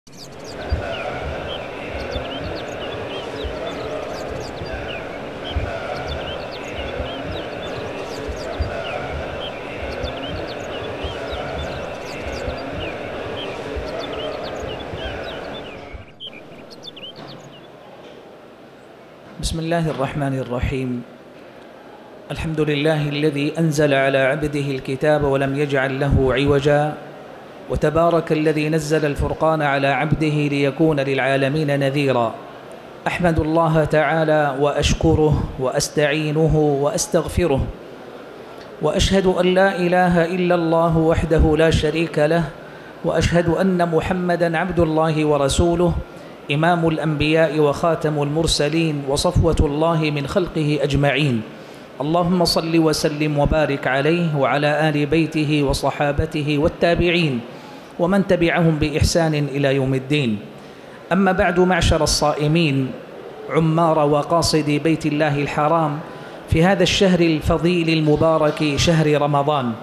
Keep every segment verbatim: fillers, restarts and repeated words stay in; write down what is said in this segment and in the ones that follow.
بسم الله الرحمن الرحيم. الحمد لله الذي أنزل على عبده الكتاب ولم يجعل له عوجا، وتبارك الذي نزل الفرقان على عبده ليكون للعالمين نذيرا. أحمد الله تعالى وأشكره وأستعينه وأستغفره، وأشهد أن لا إله إلا الله وحده لا شريك له، وأشهد أن محمدًا عبد الله ورسوله، إمام الأنبياء وخاتم المرسلين وصفوة الله من خلقه أجمعين. اللهم صل وسلم وبارك عليه وعلى آل بيته وصحابته والتابعين ومن تبعهم بإحسان إلى يوم الدين. أما بعد، معشر الصائمين عمار وقاصدي بيت الله الحرام في هذا الشهر الفضيل المبارك شهر رمضان،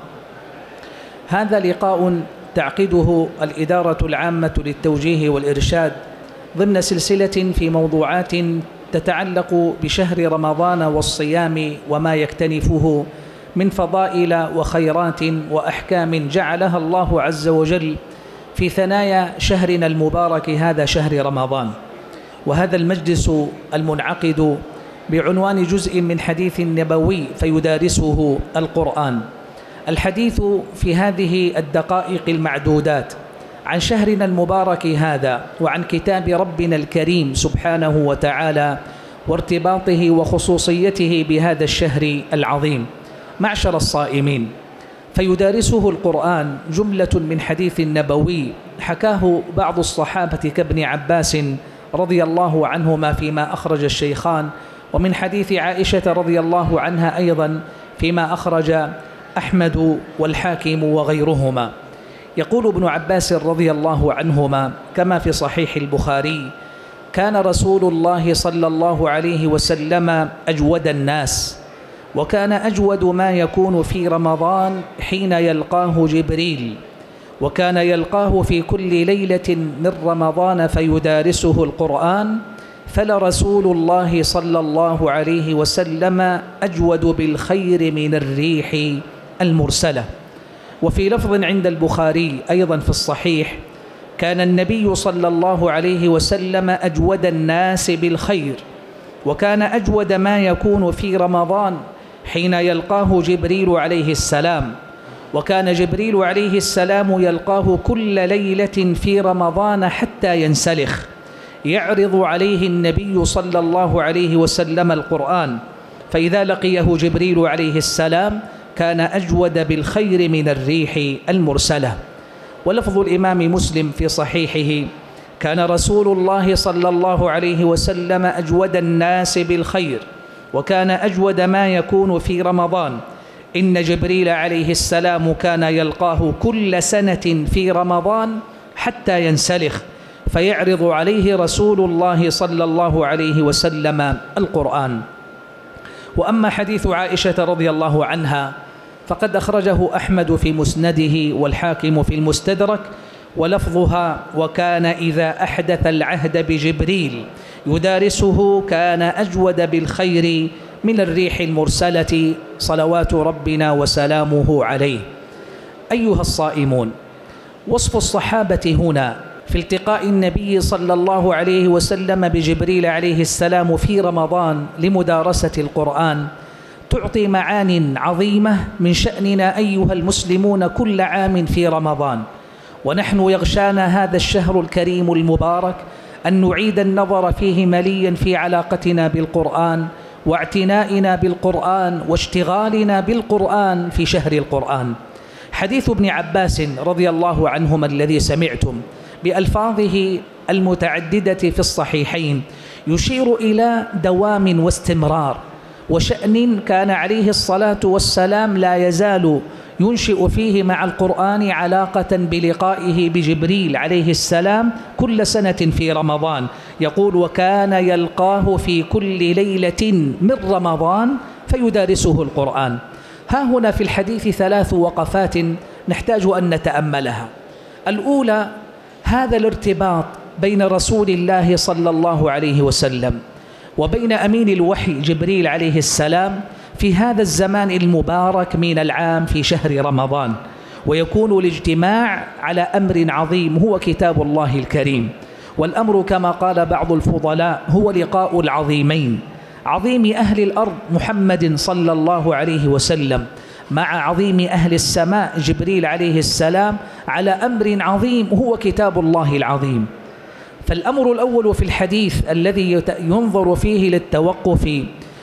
هذا لقاء تعقده الإدارة العامة للتوجيه والإرشاد ضمن سلسلة في موضوعات تتعلق بشهر رمضان والصيام وما يكتنفه من فضائل وخيرات وأحكام جعلها الله عز وجل في ثنايا شهرنا المبارك هذا شهر رمضان. وهذا المجلس المنعقد بعنوان جزء من حديث نبوي فيدارسه القرآن. الحديث في هذه الدقائق المعدودات عن شهرنا المبارك هذا وعن كتاب ربنا الكريم سبحانه وتعالى وارتباطه وخصوصيته بهذا الشهر العظيم. معشر الصائمين، فيدارسه القرآن جملة من حديث نبوي حكاه بعض الصحابة كابن عباس رضي الله عنهما فيما أخرج الشيخان، ومن حديث عائشة رضي الله عنها أيضا فيما أخرج أحمد والحاكم وغيرهما. يقول ابن عباس رضي الله عنهما كما في صحيح البخاري: كان رسول الله صلى الله عليه وسلم أجود الناس، وكان أجود ما يكون في رمضان حين يلقاه جبريل، وكان يلقاه في كل ليلة من رمضان فيدارسه القرآن، فلرسول الله صلى الله عليه وسلم أجود بالخير من الريح المرسلة. وفي لفظ عند البخاري أيضا في الصحيح: كان النبي صلى الله عليه وسلم أجود الناس بالخير، وكان أجود ما يكون في رمضان حين يلقاه جبريل عليه السلام، وكان جبريل عليه السلام يلقاه كل ليلة في رمضان حتى ينسلخ، يعرض عليه النبي صلى الله عليه وسلم القرآن، فإذا لقيه جبريل عليه السلام كان أجود بالخير من الريح المرسلة. ولفظ الإمام مسلم في صحيحه: كان رسول الله صلى الله عليه وسلم أجود الناس بالخير، وكان أجود ما يكون في رمضان، إن جبريل عليه السلام كان يلقاه كل سنة في رمضان حتى ينسلخ، فيعرض عليه رسول الله صلى الله عليه وسلم القرآن. وأما حديث عائشة رضي الله عنها فقد أخرجه أحمد في مسنده والحاكم في المستدرك، ولفظها: وكان إذا أحدث العهد بجبريل يدارسه كان أجود بالخير من الريح المرسلة، صلوات ربنا وسلامه عليه. أيها الصائمون، وصف الصحابة هنا في التقاء النبي صلى الله عليه وسلم بجبريل عليه السلام في رمضان لمدارسة القرآن تعطي معان عظيمة من شأننا أيها المسلمون كل عام في رمضان، ونحن يغشانا هذا الشهر الكريم المبارك أن نعيد النظر فيه مليا في علاقتنا بالقرآن واعتنائنا بالقرآن واشتغالنا بالقرآن في شهر القرآن. حديث ابن عباس رضي الله عنهما الذي سمعتم بألفاظه المتعددة في الصحيحين يشير إلى دوام واستمرار وشأن كان عليه الصلاة والسلام لا يزال ينشئ فيه مع القرآن علاقة بلقائه بجبريل عليه السلام كل سنة في رمضان. يقول: وكان يلقاه في كل ليلة من رمضان فيدارسه القرآن. ها هنا في الحديث ثلاث وقفات نحتاج أن نتأملها. الأولى: هذا الارتباط بين رسول الله صلى الله عليه وسلم وبين أمين الوحي جبريل عليه السلام في هذا الزمان المبارك من العام في شهر رمضان، ويكون الاجتماع على أمر عظيم هو كتاب الله الكريم. والأمر كما قال بعض الفضلاء هو لقاء العظيمين، عظيم أهل الأرض محمد صلى الله عليه وسلم مع عظيم أهل السماء جبريل عليه السلام على أمر عظيم هو كتاب الله العظيم. فالأمر الأول في الحديث الذي ينظر فيه للتوقف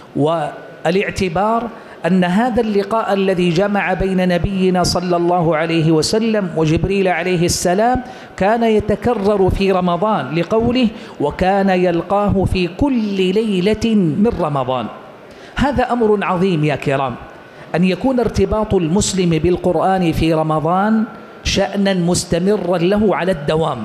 والاعتبار أن هذا اللقاء الذي جمع بين نبينا صلى الله عليه وسلم وجبريل عليه السلام كان يتكرر في رمضان، لقوله وكان يلقاه في كل ليلة من رمضان. هذا أمر عظيم يا كرام، أن يكون ارتباط المسلم بالقرآن في رمضان شأنا مستمرا له على الدوام.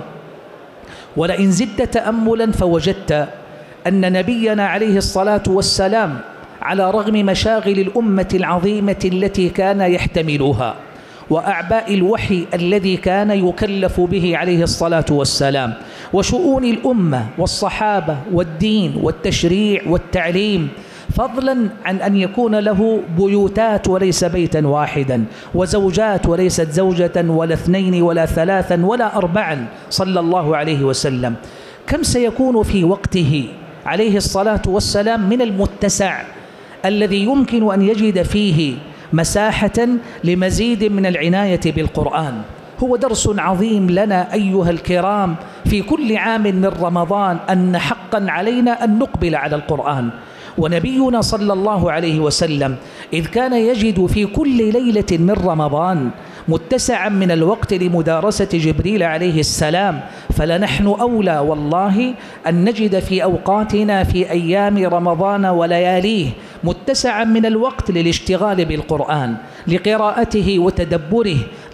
ولئن زدت تأملا فوجدت أن نبينا عليه الصلاة والسلام على رغم مشاغل الأمة العظيمة التي كان يحتملها وأعباء الوحي الذي كان يكلف به عليه الصلاة والسلام وشؤون الأمة والصحابة والدين والتشريع والتعليم، فضلا عن أن يكون له بيوتات وليس بيتا واحدا، وزوجات وليست زوجة ولا اثنين ولا ثلاثا ولا أربعا صلى الله عليه وسلم، كم سيكون في وقته عليه الصلاة والسلام من المتسع الذي يمكن أن يجد فيه مساحة لمزيد من العناية بالقرآن. هو درس عظيم لنا أيها الكرام في كل عام من رمضان أن حقا علينا أن نقبل على القرآن. ونبينا صلى الله عليه وسلم إذ كان يجد في كل ليلة من رمضان متسعا من الوقت لمدارسة جبريل عليه السلام، فلنحن أولى والله أن نجد في أوقاتنا في أيام رمضان ولياليه متسعا من الوقت للاشتغال بالقرآن، لقراءته وتدبره،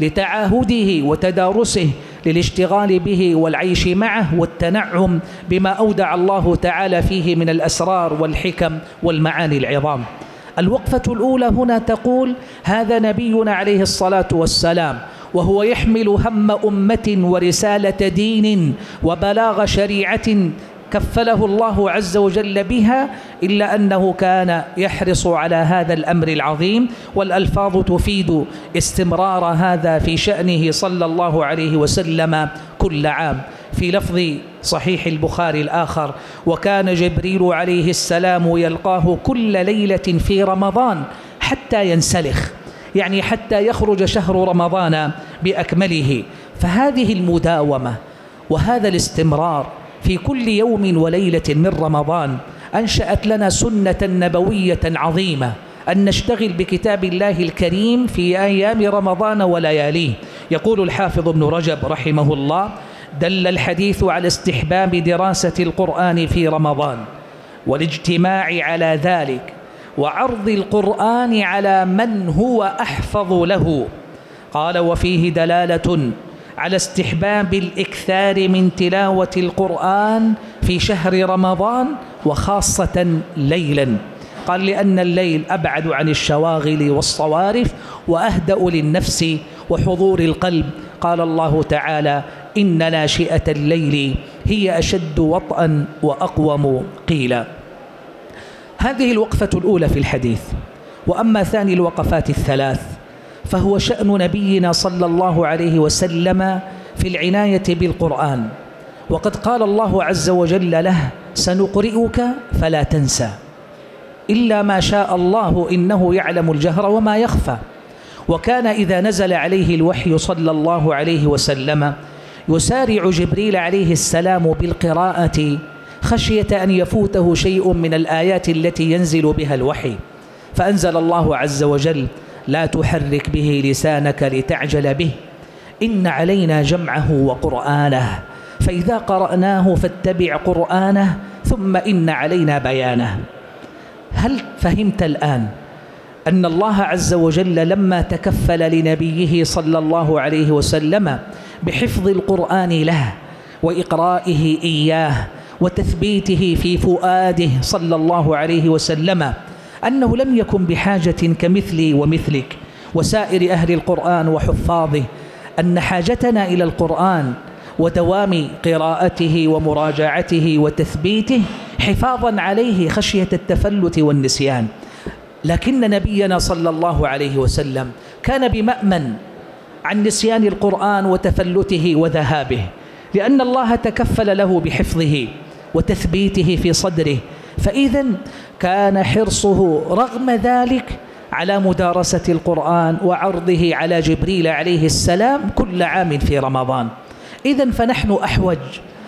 لتعاهده وتدارسه، للاشتغال به والعيش معه والتنعم بما أودع الله تعالى فيه من الأسرار والحكم والمعاني العظام. الوقفة الأولى هنا تقول هذا نبينا عليه الصلاة والسلام وهو يحمل هم أمة ورسالة دين وبلاغ شريعة كفله الله عز وجل بها، إلا أنه كان يحرص على هذا الأمر العظيم، والألفاظ تفيد استمرار هذا في شأنه صلى الله عليه وسلم كل عام. في لفظ صحيح البخاري الآخر وكان جبريل عليه السلام يلقاه كل ليلة في رمضان حتى ينسلخ، يعني حتى يخرج شهر رمضان بأكمله. فهذه المداومة وهذا الاستمرار في كل يوم وليلة من رمضان أنشأت لنا سنة نبوية عظيمة أن نشتغل بكتاب الله الكريم في أيام رمضان ولياليه. يقول الحافظ ابن رجب رحمه الله دل الحديث على استحباب دراسة القرآن في رمضان والاجتماع على ذلك وعرض القرآن على من هو أحفظ له. قال وفيه دلالة على استحباب الإكثار من تلاوة القرآن في شهر رمضان وخاصة ليلا. قال لأن الليل أبعد عن الشواغل والصوارف وأهدأ للنفس وحضور القلب. قال الله تعالى إن ناشئة الليل هي أشد وطئا وأقوم قيلا. هذه الوقفة الأولى في الحديث. وأما ثاني الوقفات الثلاث فهو شأن نبينا صلى الله عليه وسلم في العناية بالقرآن، وقد قال الله عز وجل له سنقرئك فلا تنسى إلا ما شاء الله إنه يعلم الجهر وما يخفى. وكان إذا نزل عليه الوحي صلى الله عليه وسلم يسارع جبريل عليه السلام بالقراءة خشية أن يفوته شيء من الآيات التي ينزل بها الوحي، فأنزل الله عز وجل لا تحرك به لسانك لتعجل به إن علينا جمعه وقرآنه فإذا قرأناه فاتبع قرآنه ثم إن علينا بيانه. هل فهمت الآن أن الله عز وجل لما تكفل لنبيه صلى الله عليه وسلم بحفظ القرآن له وإقرائه إياه وتثبيته في فؤاده صلى الله عليه وسلم أنه لم يكن بحاجة كمثلي ومثلك وسائر أهل القرآن وحفاظه، أن حاجتنا إلى القرآن ودوام قراءته ومراجعته وتثبيته حفاظا عليه خشية التفلت والنسيان. لكن نبينا صلى الله عليه وسلم كان بمأمن عن نسيان القرآن وتفلته وذهابه، لأن الله تكفل له بحفظه وتثبيته في صدره. فإذا كان حرصه رغم ذلك على مدارسة القرآن وعرضه على جبريل عليه السلام كل عام في رمضان. إذن فنحن أحوج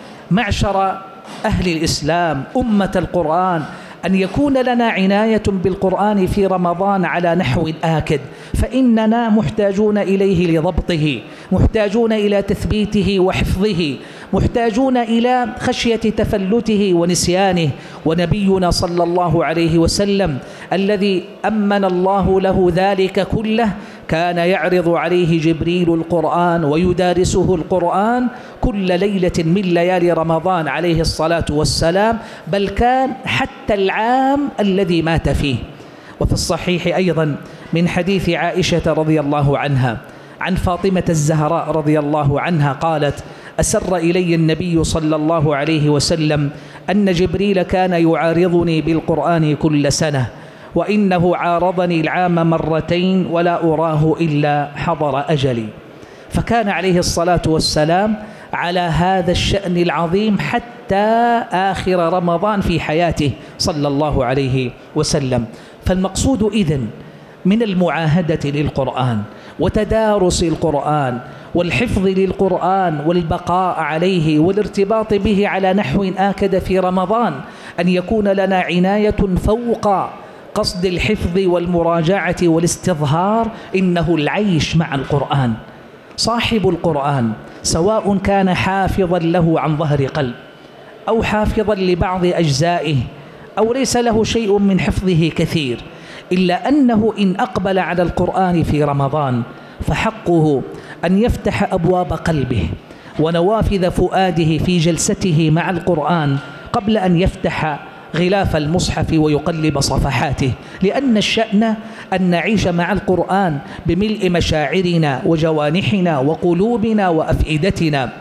معشر أهل الإسلام أمة القرآن أن يكون لنا عناية بالقرآن في رمضان على نحو آكد، فإننا محتاجون إليه لضبطه، محتاجون إلى تثبيته وحفظه، محتاجون إلى خشية تفلته ونسيانه. ونبينا صلى الله عليه وسلم الذي أمن الله له ذلك كله كان يعرض عليه جبريل القرآن ويدارسه القرآن كل ليلة من ليالي رمضان عليه الصلاة والسلام، بل كان حتى العام الذي مات فيه. وفي الصحيح أيضا من حديث عائشة رضي الله عنها عن فاطمة الزهراء رضي الله عنها قالت: أسر إلي النبي صلى الله عليه وسلم أن جبريل كان يعارضني بالقرآن كل سنة، وإنه عارضني العام مرتين ولا أراه إلا حضر أجلي. فكان عليه الصلاة والسلام على هذا الشأن العظيم حتى آخر رمضان في حياته صلى الله عليه وسلم. فالمقصود إذن من المعاهدة للقرآن وتدارس القرآن والحفظ للقرآن والبقاء عليه والارتباط به على نحو آكد في رمضان أن يكون لنا عناية فوق قصد الحفظ والمراجعة والاستظهار، إنه العيش مع القرآن. صاحب القرآن سواء كان حافظا له عن ظهر قلب أو حافظا لبعض أجزائه أو ليس له شيء من حفظه كثير، إلا أنه إن أقبل على القرآن في رمضان فحقه أن يفتح أبواب قلبه ونوافذ فؤاده في جلسته مع القرآن قبل أن يفتح غلاف المصحف ويقلب صفحاته، لأن الشأن أن نعيش مع القرآن بملء مشاعرنا وجوانحنا وقلوبنا وأفئدتنا،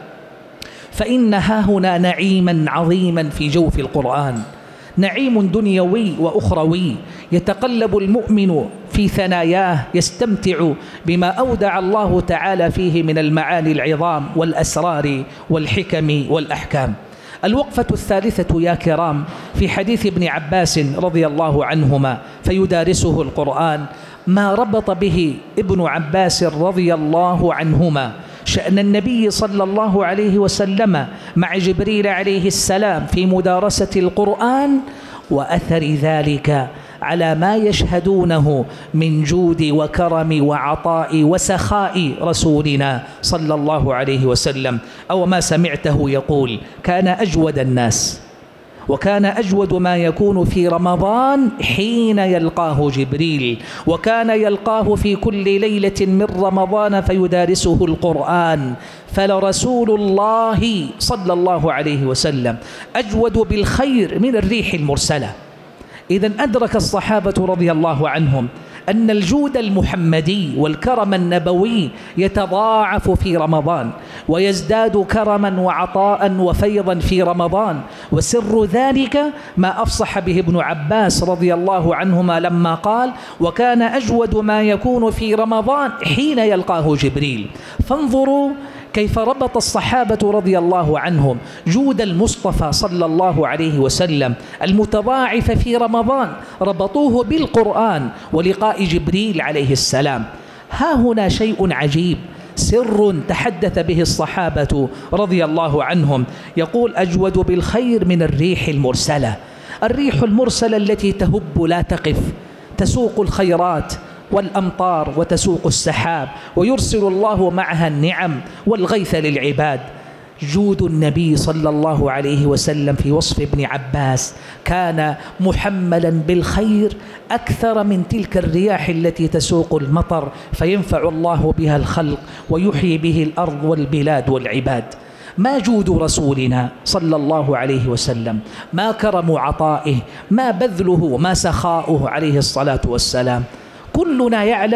فإن ها هنا نعيما عظيما في جوف القرآن، نعيم دنيوي وأخروي يتقلب المؤمن في ثناياه يستمتع بما أودع الله تعالى فيه من المعاني العظام والأسرار والحكم والأحكام. الوقفة الثالثة يا كرام في حديث ابن عباس رضي الله عنهما فيدارسه القرآن، ما ربط به ابن عباس رضي الله عنهما شأن النبي صلى الله عليه وسلم مع جبريل عليه السلام في مدارسة القرآن وأثر ذلك على ما يشهدونه من جود وكرم وعطاء وسخاء رسولنا صلى الله عليه وسلم. أو ما سمعته يقول: كان أجود الناس وكان أجود ما يكون في رمضان حين يلقاه جبريل، وكان يلقاه في كل ليلة من رمضان فيدارسه القرآن، فلرسول الله صلى الله عليه وسلم أجود بالخير من الريح المرسلة. إذن أدرك الصحابة رضي الله عنهم أن الجود المحمدي والكرم النبوي يتضاعف في رمضان ويزداد كرما وعطاء وفيضا في رمضان، وسر ذلك ما أفصح به ابن عباس رضي الله عنهما لما قال: وكان أجود ما يكون في رمضان حين يلقاه جبريل. فانظروا كيف ربط الصحابة رضي الله عنهم جود المصطفى صلى الله عليه وسلم المتضاعف في رمضان، ربطوه بالقرآن ولقاء جبريل عليه السلام. ها هنا شيء عجيب، سر تحدث به الصحابة رضي الله عنهم، يقول: أجود بالخير من الريح المرسلة. الريح المرسلة التي تهب لا تقف، تسوق الخيرات والأمطار وتسوق السحاب، ويرسل الله معها النعم والغيث للعباد. جود النبي صلى الله عليه وسلم في وصف ابن عباس كان محملا بالخير أكثر من تلك الرياح التي تسوق المطر فينفع الله بها الخلق ويحيي به الأرض والبلاد والعباد. ما جود رسولنا صلى الله عليه وسلم، ما كرم عطائه، ما بذله، ما سخاؤه عليه الصلاة والسلام. كلنا يعلم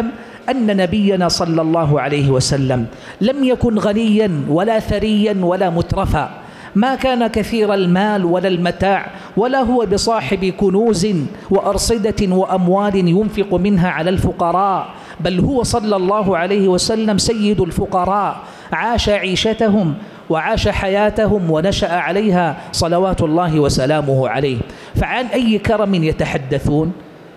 أن نبينا صلى الله عليه وسلم لم يكن غنيا ولا ثريا ولا مترفا، ما كان كثير المال ولا المتاع، ولا هو بصاحب كنوز وأرصدة وأموال ينفق منها على الفقراء، بل هو صلى الله عليه وسلم سيد الفقراء، عاش عيشتهم وعاش حياتهم ونشأ عليها صلوات الله وسلامه عليه. فعن أي كرم يتحدثون؟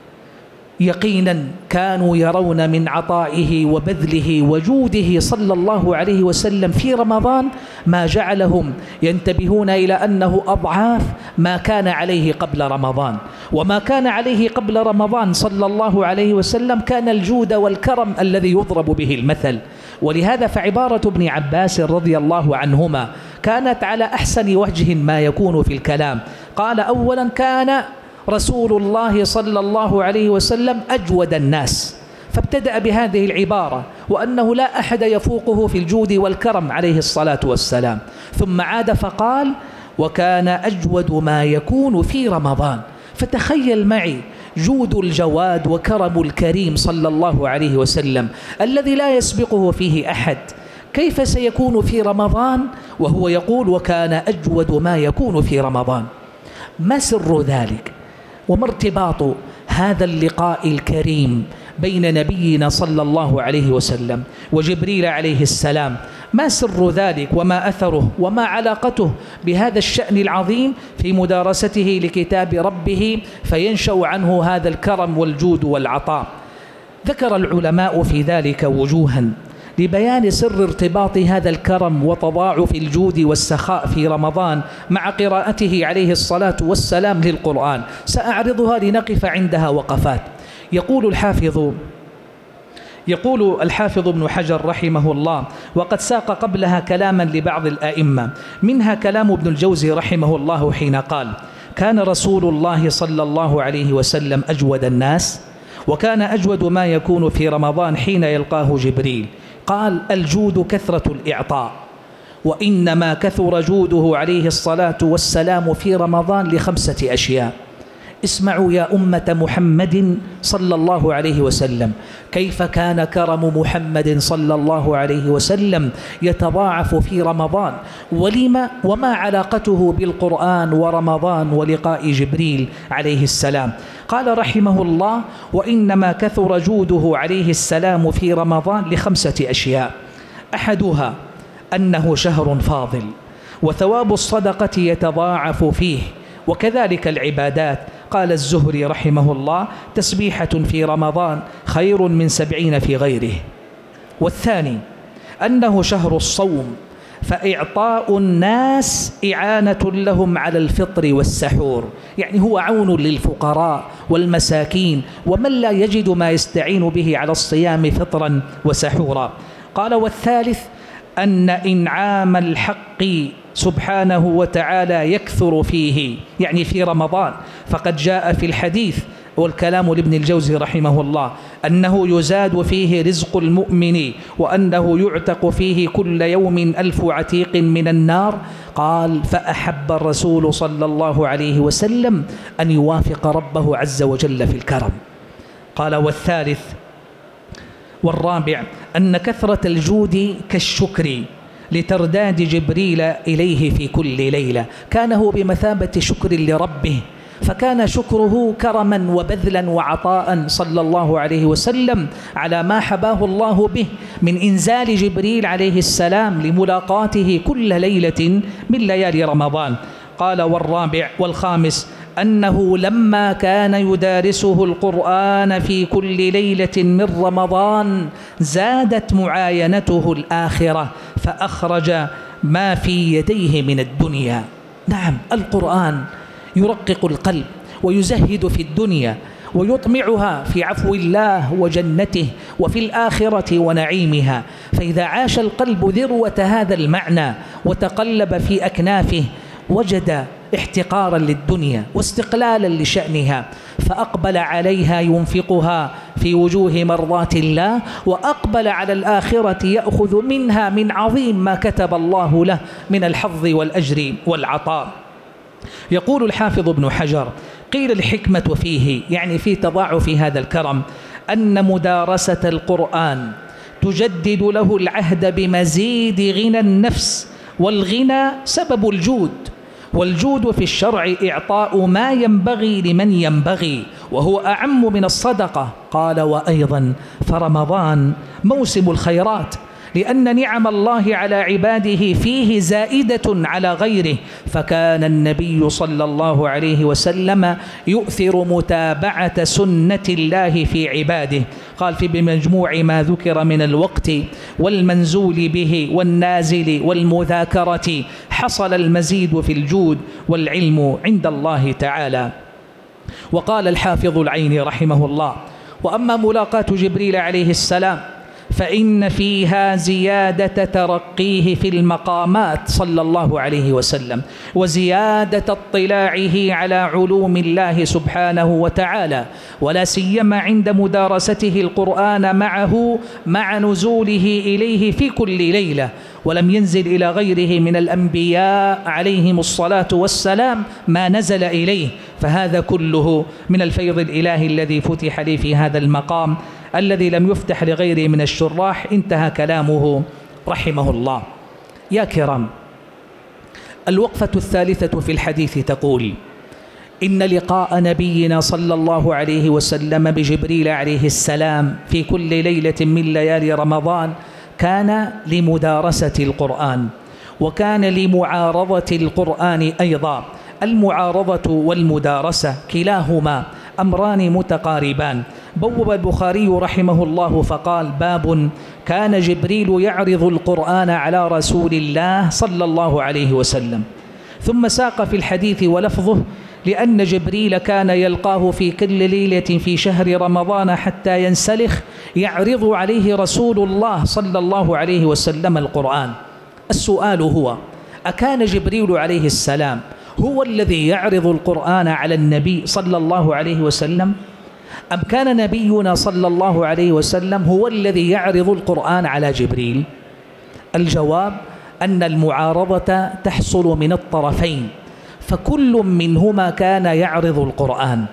يقينا كانوا يرون من عطائه وبذله وجوده صلى الله عليه وسلم في رمضان ما جعلهم ينتبهون إلى أنه أضعاف ما كان عليه قبل رمضان. وما كان عليه قبل رمضان صلى الله عليه وسلم كان الجود والكرم الذي يضرب به المثل. ولهذا فعبارة ابن عباس رضي الله عنهما كانت على أحسن وجه ما يكون في الكلام. قال: أولا كان رسول الله صلى الله عليه وسلم أجود الناس، فابتدأ بهذه العبارة، وأنه لا أحد يفوقه في الجود والكرم عليه الصلاة والسلام. ثم عاد فقال: وكان أجود ما يكون في رمضان. فتخيل معي جود الجواد وكرم الكريم صلى الله عليه وسلم الذي لا يسبقه فيه أحد، كيف سيكون في رمضان وهو يقول: وكان أجود ما يكون في رمضان؟ ما سر ذلك؟ وما ارتباط هذا اللقاء الكريم بين نبينا صلى الله عليه وسلم وجبريل عليه السلام؟ ما سر ذلك وما أثره وما علاقته بهذا الشأن العظيم في مدارسته لكتاب ربه فينشأ عنه هذا الكرم والجود والعطاء؟ ذكر العلماء في ذلك وجوها لبيان سر ارتباط هذا الكرم وتضاعف الجود والسخاء في رمضان مع قراءته عليه الصلاة والسلام للقرآن، سأعرضها لنقف عندها وقفات. يقول الحافظ يقول الحافظ ابن حجر رحمه الله، وقد ساق قبلها كلاما لبعض الآئمة، منها كلام ابن الجوزي رحمه الله حين قال: كان رسول الله صلى الله عليه وسلم أجود الناس، وكان أجود ما يكون في رمضان حين يلقاه جبريل. قال: الجود كثرة الإعطاء، وإنما كثر جوده عليه الصلاة والسلام في رمضان لخمسة أشياء. اسمعوا يا أمة محمد صلى الله عليه وسلم كيف كان كرم محمد صلى الله عليه وسلم يتضاعف في رمضان، ولما وما علاقته بالقرآن ورمضان ولقاء جبريل عليه السلام. قال رحمه الله: وإنما كثر جوده عليه السلام في رمضان لخمسة أشياء. أحدها أنه شهر فاضل، وثواب الصدقة يتضاعف فيه، وكذلك العبادات. قال الزهري رحمه الله: تسبيحة في رمضان خير من سبعين في غيره. والثاني أنه شهر الصوم، فإعطاء الناس إعانة لهم على الفطر والسحور، يعني هو عون للفقراء والمساكين ومن لا يجد ما يستعين به على الصيام فطرا وسحورا. قال: والثالث أن إنعام الحق سبحانه وتعالى يكثر فيه، يعني في رمضان، فقد جاء في الحديث والكلام لابن الجوزي رحمه الله أنه يزاد فيه رزق المؤمن، وأنه يعتق فيه كل يوم ألف عتيق من النار. قال: فأحب الرسول صلى الله عليه وسلم أن يوافق ربه عز وجل في الكرم. قال: والثالث والرابع أن كثرة الجود كالشكر لترداد جبريل إليه في كل ليلة، كان هو بمثابة شكر لربه، فكان شكره كرما وبذلا وعطاء صلى الله عليه وسلم على ما حباه الله به من إنزال جبريل عليه السلام لملاقاته كل ليلة من ليالي رمضان. قال: والرابع والخامس أنه لما كان يدارسه القرآن في كل ليلة من رمضان زادت معاينته الآخرة، فأخرج ما في يديه من الدنيا. نعم، القرآن يرقق القلب ويزهد في الدنيا ويطمعها في عفو الله وجنته وفي الآخرة ونعيمها. فإذا عاش القلب ذروة هذا المعنى وتقلب في أكنافه وجد احتقارا للدنيا واستقلالا لشأنها، فأقبل عليها ينفقها في وجوه مرضات الله، وأقبل على الآخرة يأخذ منها من عظيم ما كتب الله له من الحظ والأجر والعطاء. يقول الحافظ ابن حجر: قيل الحكمة فيه، يعني في تضاعف هذا الكرم، أن مدارسة القرآن تجدد له العهد بمزيد غنى النفس، والغنى سبب الجود، والجود في الشرع إعطاء ما ينبغي لمن ينبغي، وهو أعم من الصدقة. قال: وأيضا فرمضان موسم الخيرات، لأن نعم الله على عباده فيه زائدة على غيره، فكان النبي صلى الله عليه وسلم يؤثر متابعة سنة الله في عباده. قال في بمجموع ما ذكر من الوقت والمنزول به والنازل والمذاكرة حصل المزيد في الجود والعلم عند الله تعالى. وقال الحافظ العيني رحمه الله: وأما ملاقاة جبريل عليه السلام فإن فيها زيادة ترقيه في المقامات صلى الله عليه وسلم، وزيادة اطلاعه على علوم الله سبحانه وتعالى، ولا سيما عند مدارسته القرآن معه مع نزوله إليه في كل ليلة، ولم ينزل إلى غيره من الأنبياء عليهم الصلاة والسلام ما نزل إليه، فهذا كله من الفيض الإلهي الذي فتح لي في هذا المقام الذي لم يفتح لغيره من الشراح. انتهى كلامه رحمه الله. يا كرام، الوقفة الثالثة في الحديث تقول: إن لقاء نبينا صلى الله عليه وسلم بجبريل عليه السلام في كل ليلة من ليالي رمضان كان لمدارسة القرآن، وكان لمعارضة القرآن أيضا. المعارضة والمدارسة كلاهما أمران متقاربان. بوب البخاري رحمه الله فقال: باب كان جبريل يعرض القرآن على رسول الله صلى الله عليه وسلم. ثم ساق في الحديث ولفظه: لأن جبريل كان يلقاه في كل ليلة في شهر رمضان حتى ينسلخ يعرض عليه رسول الله صلى الله عليه وسلم القرآن. السؤال هو: أكان جبريل عليه السلام هو الذي يعرض القرآن على النبي صلى الله عليه وسلم، أم كان نبينا صلى الله عليه وسلم هو الذي يعرض القرآن على جبريل؟ الجواب أن المعارضة تحصل من الطرفين، فكل منهما كان يعرض القرآن.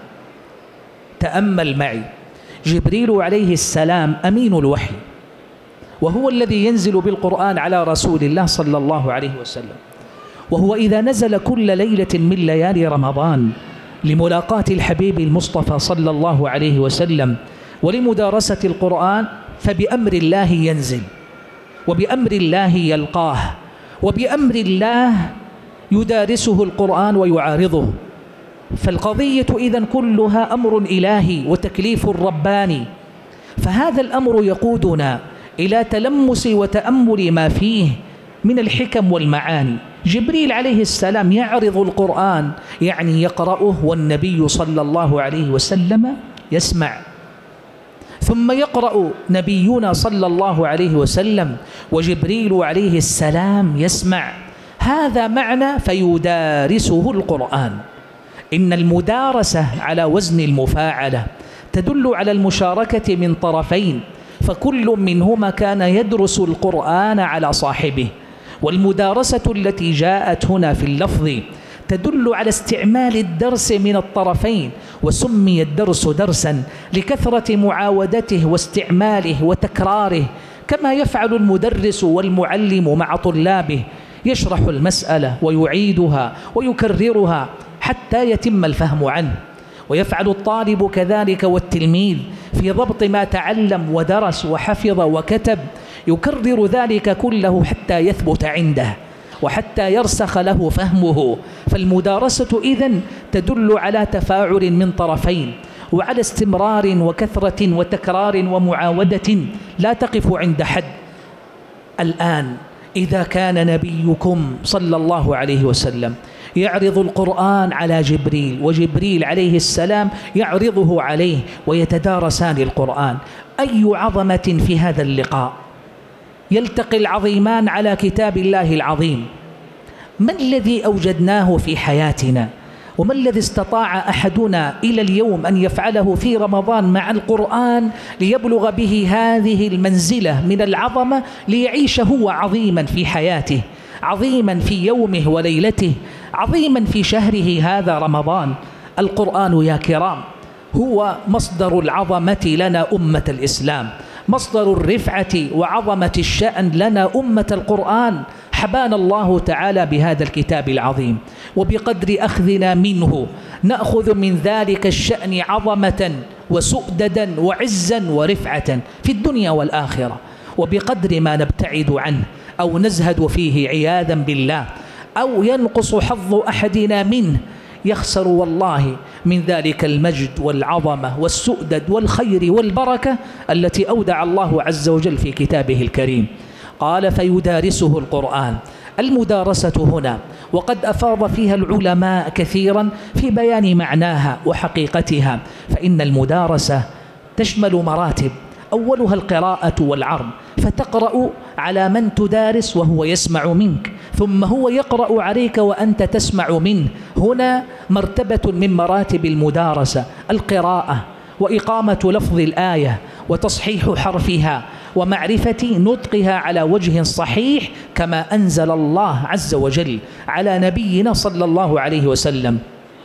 تأمل معي، جبريل عليه السلام أمين الوحي، وهو الذي ينزل بالقرآن على رسول الله صلى الله عليه وسلم، وهو إذا نزل كل ليلة من ليالي رمضان لملاقاة الحبيب المصطفى صلى الله عليه وسلم ولمدارسة القرآن فبأمر الله ينزل، وبأمر الله يلقاه، وبأمر الله يدارسه القرآن ويعارضه. فالقضية إذن كلها أمر إلهي وتكليف رباني، فهذا الأمر يقودنا إلى تلمس وتأمل ما فيه من الحكم والمعاني. جبريل عليه السلام يعرض القرآن، يعني يقرأه، والنبي صلى الله عليه وسلم يسمع، ثم يقرأ نبينا صلى الله عليه وسلم وجبريل عليه السلام يسمع. هذا معنى فيدارسه القرآن. إن المدارسة على وزن المفاعلة تدل على المشاركة من طرفين، فكل منهما كان يدرس القرآن على صاحبه. والمدارسة التي جاءت هنا في اللفظ تدل على استعمال الدرس من الطرفين، وسمي الدرس درسا لكثرة معاودته واستعماله وتكراره، كما يفعل المدرس والمعلم مع طلابه، يشرح المسألة ويعيدها ويكررها حتى يتم الفهم عنه. ويفعل الطالب كذلك والتلميذ في ضبط ما تعلم ودرس وحفظ وكتب، يكرر ذلك كله حتى يثبت عنده وحتى يرسخ له فهمه. فالمدارسة إذن تدل على تفاعل من طرفين، وعلى استمرار وكثرة وتكرار ومعاودة لا تقف عند حد. الآن إذا كان نبيكم صلى الله عليه وسلم يعرض القرآن على جبريل، وجبريل عليه السلام يعرضه عليه، ويتدارسان القرآن، أي عظمة في هذا اللقاء! يلتقي العظيمان على كتاب الله العظيم. ما الذي أوجدناه في حياتنا؟ وما الذي استطاع أحدنا إلى اليوم أن يفعله في رمضان مع القرآن ليبلغ به هذه المنزلة من العظمة، ليعيش هو عظيما في حياته، عظيما في يومه وليلته، عظيما في شهره هذا رمضان؟ القرآن يا كرام هو مصدر العظمة لنا أمة الإسلام، مصدر الرفعة وعظمة الشأن لنا أمة القرآن. حبانا الله تعالى بهذا الكتاب العظيم، وبقدر أخذنا منه نأخذ من ذلك الشأن عظمة وسؤددا وعزا ورفعة في الدنيا والآخرة، وبقدر ما نبتعد عنه أو نزهد فيه عياذا بالله أو ينقص حظ أحدنا منه يخسر والله من ذلك المجد والعظمة والسؤدد والخير والبركة التي أودع الله عز وجل في كتابه الكريم. قال فيدارسه القرآن. المدارسة هنا وقد أفاض فيها العلماء كثيرا في بيان معناها وحقيقتها، فإن المدارسة تشمل مراتب، أولها القراءة والعرض، فتقرأ على من تدارس وهو يسمع منك، ثم هو يقرأ عليك وأنت تسمع منه. هنا مرتبة من مراتب المدارسة، القراءة وإقامة لفظ الآية وتصحيح حرفها ومعرفة نطقها على وجه صحيح كما أنزل الله عز وجل على نبينا صلى الله عليه وسلم.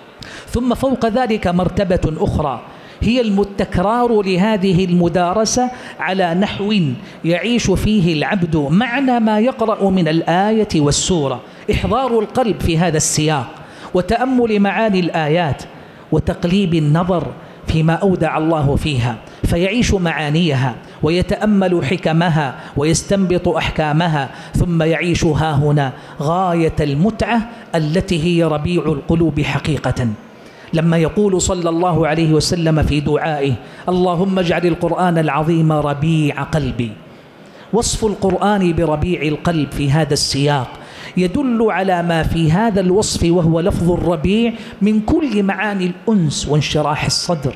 ثم فوق ذلك مرتبة أخرى هي التكرار لهذه المدارسة على نحو يعيش فيه العبد معنى ما يقرأ من الآية والسورة، إحضار القلب في هذا السياق وتأمل معاني الآيات وتقليب النظر فيما أودع الله فيها، فيعيش معانيها ويتأمل حكمها ويستنبط أحكامها، ثم يعيش ها هنا غاية المتعة التي هي ربيع القلوب حقيقة. لما يقول صلى الله عليه وسلم في دعائه اللهم اجعل القرآن العظيم ربيع قلبي، وصف القرآن بربيع القلب في هذا السياق يدل على ما في هذا الوصف، وهو لفظ الربيع من كل معاني الأنس وانشراح الصدر.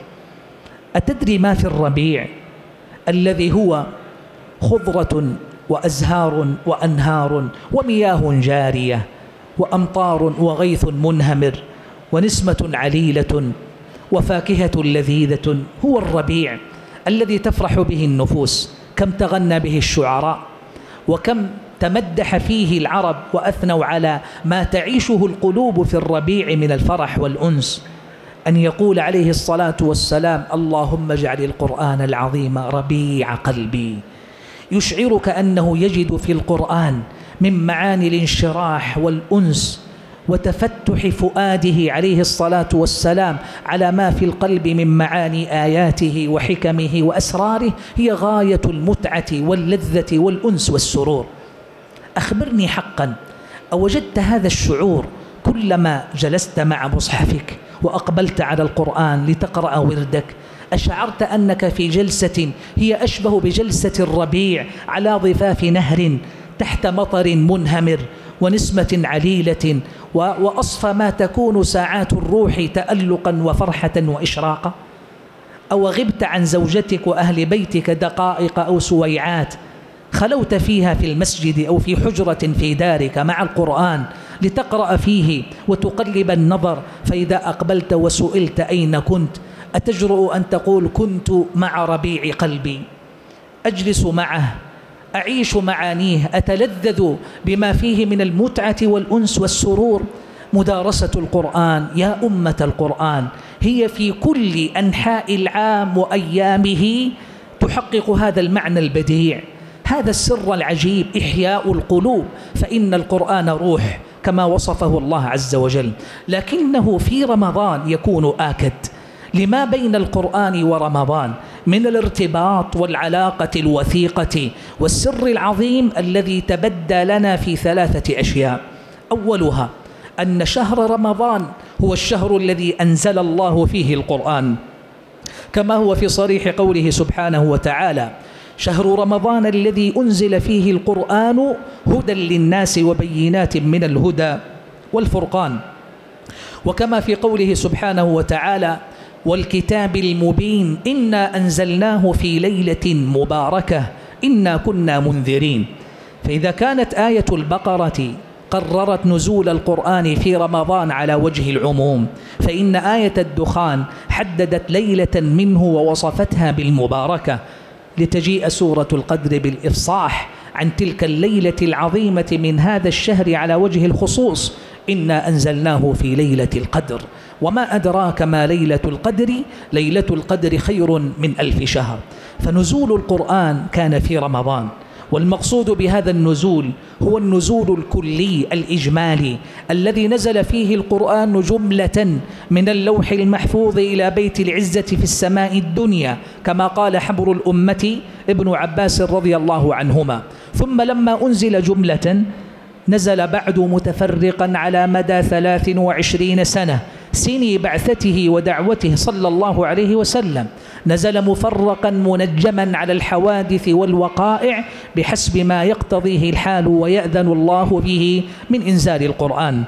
أتدري ما في الربيع الذي هو خضرة وأزهار وأنهار ومياه جارية وأمطار وغيث منهمر ونسمة عليلة وفاكهة لذيذة؟ هو الربيع الذي تفرح به النفوس. كم تغنى به الشعراء، وكم تمدح فيه العرب وأثنوا على ما تعيشه القلوب في الربيع من الفرح والأنس. أن يقول عليه الصلاة والسلام اللهم اجعل القرآن العظيم ربيع قلبي، يشعرك أنه يجد في القرآن من معاني الانشراح والأنس وتفتح فؤاده عليه الصلاة والسلام على ما في القلب من معاني آياته وحكمه وأسراره، هي غاية المتعة واللذة والأنس والسرور. أخبرني حقا، أوجدت هذا الشعور كلما جلست مع مصحفك وأقبلت على القرآن لتقرأ وردك؟ أشعرت أنك في جلسة هي أشبه بجلسة الربيع على ضفاف نهر تحت مطر منهمر ونسمة عليلة، وأصفى ما تكون ساعات الروح تألقا وفرحة وإشراقا؟ أو غبت عن زوجتك وأهل بيتك دقائق أو سويعات خلوت فيها في المسجد أو في حجرة في دارك مع القرآن لتقرأ فيه وتقلب النظر، فإذا أقبلت وسئلت أين كنت أتجرؤ أن تقول كنت مع ربيع قلبي، أجلس معه، أعيش معانيه، أتلذذ بما فيه من المتعة والأنس والسرور؟ مدارسة القرآن يا أمة القرآن هي في كل أنحاء العام وأيامه تحقق هذا المعنى البديع، هذا السر العجيب، إحياء القلوب. فإن القرآن روح كما وصفه الله عز وجل، لكنه في رمضان يكون آكد لما بين القرآن ورمضان من الارتباط والعلاقة الوثيقة والسر العظيم الذي تبدى لنا في ثلاثة أشياء. أولها أن شهر رمضان هو الشهر الذي أنزل الله فيه القرآن، كما هو في صريح قوله سبحانه وتعالى شهر رمضان الذي أنزل فيه القرآن هدى للناس وبينات من الهدى والفرقان، وكما في قوله سبحانه وتعالى والكتاب المبين إنا أنزلناه في ليلة مباركة إنا كنا منذرين. فإذا كانت آية البقرة قررت نزول القرآن في رمضان على وجه العموم، فإن آية الدخان حددت ليلة منه ووصفتها بالمباركة، لتجيء سورة القدر بالإفصاح عن تلك الليلة العظيمة من هذا الشهر على وجه الخصوص. إنا أنزلناه في ليلة القدر وما أدراك ما ليلة القدر ليلة القدر خير من ألف شهر. فنزول القرآن كان في رمضان، والمقصود بهذا النزول هو النزول الكلي الإجمالي الذي نزل فيه القرآن جملة من اللوح المحفوظ إلى بيت العزة في السماء الدنيا، كما قال حبر الأمة ابن عباس رضي الله عنهما. ثم لما أنزل جملة نزل بعد متفرقا على مدى ثلاث وعشرين سنة، سني بعثته ودعوته صلى الله عليه وسلم، نزل مفرقا منجما على الحوادث والوقائع بحسب ما يقتضيه الحال ويأذن الله به من إنزال القرآن.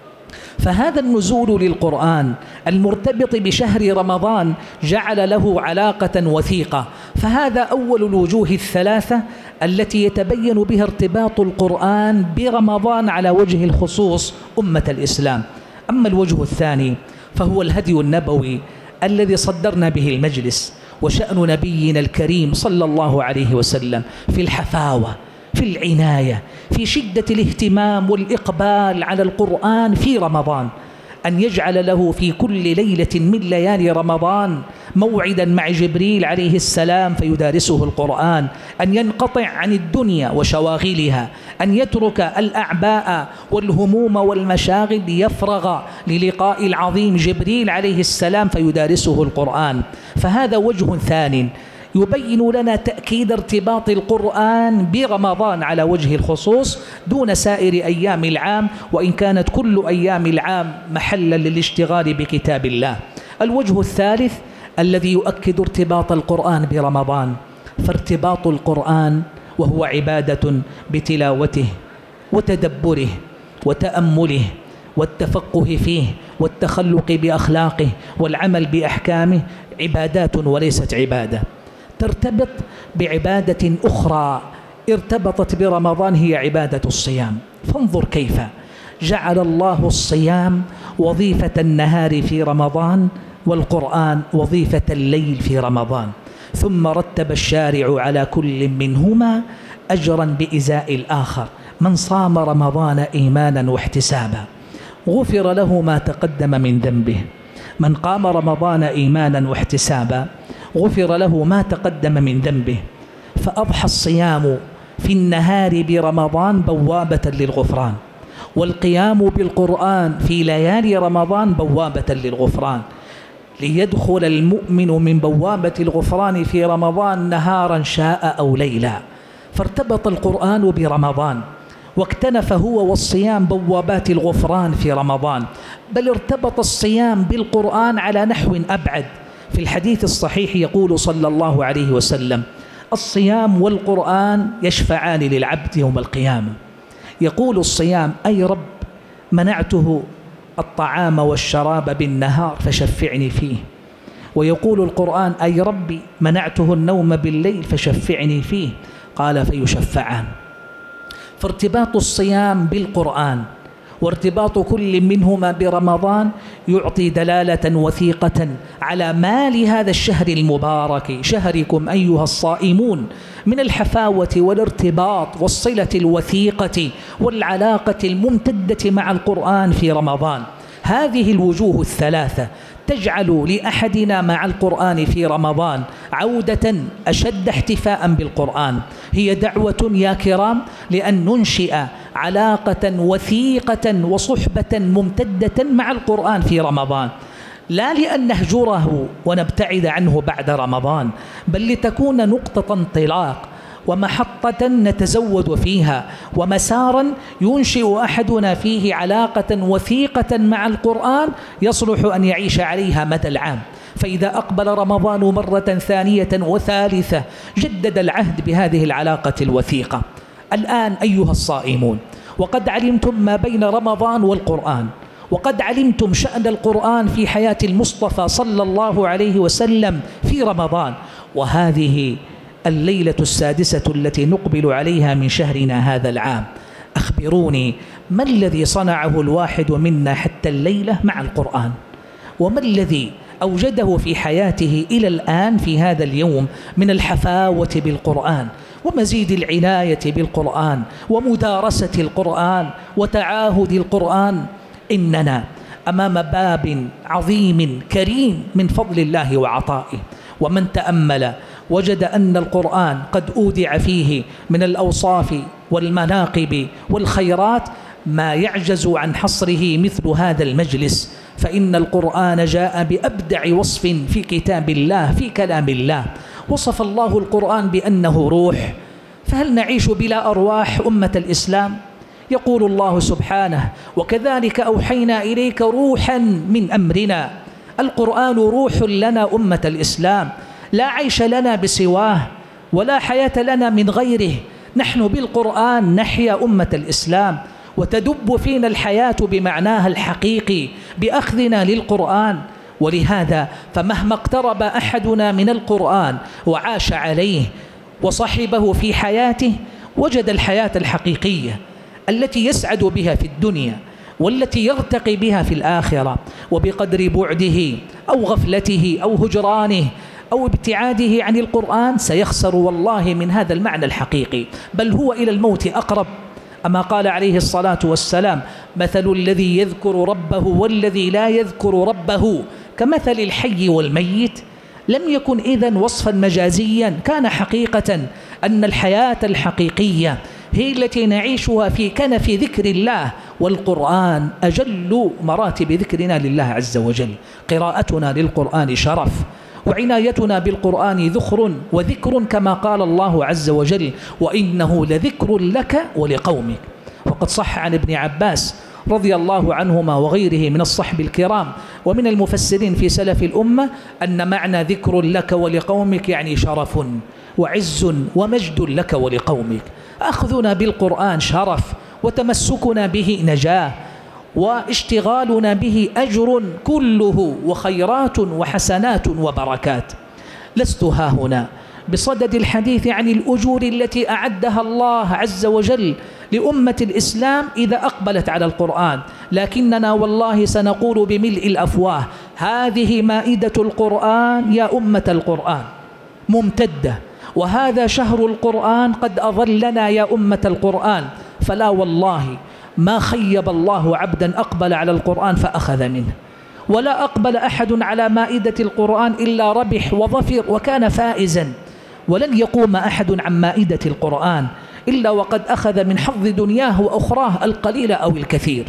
فهذا النزول للقرآن المرتبط بشهر رمضان جعل له علاقة وثيقة، فهذا أول الوجوه الثلاثة التي يتبين بها ارتباط القرآن برمضان على وجه الخصوص أمة الإسلام. أما الوجه الثاني فهو الهدي النبوي الذي صدرنا به المجلس، وشأن نبينا الكريم صلى الله عليه وسلم في الحفاوة، في العناية، في شدة الاهتمام والإقبال على القرآن في رمضان، أن يجعل له في كل ليلة من ليالي رمضان موعدا مع جبريل عليه السلام فيدارسه القرآن، أن ينقطع عن الدنيا وشواغلها، أن يترك الأعباء والهموم والمشاغل ليفرغ للقاء العظيم جبريل عليه السلام فيدارسه القرآن. فهذا وجه ثانٍ يبين لنا تأكيد ارتباط القرآن برمضان على وجه الخصوص دون سائر أيام العام، وإن كانت كل أيام العام محلا للاشتغال بكتاب الله. الوجه الثالث الذي يؤكد ارتباط القرآن برمضان، فارتباط القرآن وهو عبادة بتلاوته وتدبره وتأمله والتفقه فيه والتخلق بأخلاقه والعمل بأحكامه عبادات وليست عبادة، ترتبط بعبادة أخرى ارتبطت برمضان هي عبادة الصيام. فانظر كيف جعل الله الصيام وظيفة النهار في رمضان والقرآن وظيفة الليل في رمضان، ثم رتب الشارع على كل منهما أجرا بإزاء الآخر. من صام رمضان إيمانا واحتسابا غفر له ما تقدم من ذنبه، من قام رمضان إيمانا واحتسابا غفر له ما تقدم من ذنبه. فأضحى الصيام في النهار برمضان بوابة للغفران، والقيام بالقرآن في ليالي رمضان بوابة للغفران، ليدخل المؤمن من بوابة الغفران في رمضان نهارا شاء أو ليلا. فارتبط القرآن برمضان، واكتنف هو والصيام بوابات الغفران في رمضان، بل ارتبط الصيام بالقرآن على نحو أبعد. في الحديث الصحيح يقول صلى الله عليه وسلم: الصيام والقرآن يشفعان للعبد يوم القيامة. يقول الصيام: أي رب منعته الطعام والشراب بالنهار فشفعني فيه. ويقول القرآن: أي ربي منعته النوم بالليل فشفعني فيه. قال: فيشفعان. فارتباط الصيام بالقرآن وارتباط كل منهما برمضان يعطي دلالة وثيقة على ما لهذا الشهر المبارك شهركم أيها الصائمون من الحفاوة والارتباط والصلة الوثيقة والعلاقة الممتدة مع القرآن في رمضان. هذه الوجوه الثلاثة تجعل لأحدنا مع القرآن في رمضان عودة أشد احتفاء بالقرآن. هي دعوة يا كرام لأن ننشئ علاقة وثيقة وصحبة ممتدة مع القرآن في رمضان، لا لأن نهجره ونبتعد عنه بعد رمضان، بل لتكون نقطة انطلاق ومحطة نتزود فيها ومسارا ينشئ أحدنا فيه علاقة وثيقة مع القرآن يصلح أن يعيش عليها مدى العام. فإذا أقبل رمضان مرة ثانية وثالثة جدد العهد بهذه العلاقة الوثيقة. الآن أيها الصائمون، وقد علمتم ما بين رمضان والقرآن، وقد علمتم شأن القرآن في حياة المصطفى صلى الله عليه وسلم في رمضان، وهذه الليلة السادسة التي نقبل عليها من شهرنا هذا العام. أخبروني ما الذي صنعه الواحد منا حتى الليلة مع القرآن؟ وما الذي أوجده في حياته إلى الآن في هذا اليوم من الحفاوة بالقرآن ومزيد العناية بالقرآن ومدارسة القرآن وتعاهد القرآن؟ إننا أمام باب عظيم كريم من فضل الله وعطائه، ومن تأمل وجد أن القرآن قد أودع فيه من الأوصاف والمناقب والخيرات ما يعجز عن حصره مثل هذا المجلس. فإن القرآن جاء بأبدع وصف في كتاب الله، في كلام الله. وصف الله القرآن بأنه روح، فهل نعيش بلا أرواح أمة الإسلام؟ يقول الله سبحانه: وكذلك أوحينا إليك روحا من أمرنا. القرآن روح لنا أمة الإسلام، لا عيش لنا بسواه ولا حياة لنا من غيره. نحن بالقرآن نحيا أمة الإسلام، وتدب فينا الحياة بمعناها الحقيقي بأخذنا للقرآن. ولهذا فمهما اقترب أحدنا من القرآن وعاش عليه وصحبه في حياته وجد الحياة الحقيقية التي يسعد بها في الدنيا والتي يرتقي بها في الآخرة. وبقدر بعده أو غفلته أو هجرانه أو ابتعاده عن القرآن سيخسر والله من هذا المعنى الحقيقي، بل هو إلى الموت أقرب. أما قال عليه الصلاة والسلام: مثل الذي يذكر ربه والذي لا يذكر ربه كمثل الحي والميت. لم يكن إذن وصفا مجازيا، كان حقيقة أن الحياة الحقيقية هي التي نعيشها في كنف ذكر الله، والقرآن أجل مراتب ذكرنا لله عز وجل. قراءتنا للقرآن شرف، وعنايتنا بالقرآن ذخر وذكر، كما قال الله عز وجل: وإنه لذكر لك ولقومك. وقد صح عن ابن عباس رضي الله عنهما وغيره من الصحب الكرام ومن المفسرين في سلف الأمة أن معنى ذكر لك ولقومك يعني شرف وعز ومجد لك ولقومك. أخذنا بالقرآن شرف، وتمسكنا به نجاة، واشتغالنا به أجر كله وخيرات وحسنات وبركات. لست ها هنا بصدد الحديث عن الأجور التي أعدها الله عز وجل لأمة الإسلام إذا أقبلت على القرآن، لكننا والله سنقول بملء الأفواه: هذه مائدة القرآن يا أمة القرآن ممتدة، وهذا شهر القرآن قد أظلنا يا أمة القرآن. فلا والله ما خيب الله عبدا أقبل على القرآن فأخذ منه، ولا أقبل أحد على مائدة القرآن إلا ربح وظفر وكان فائزا. ولن يقوم أحد عن مائدة القرآن إلا وقد أخذ من حظ دنياه وأخراه القليل أو الكثير.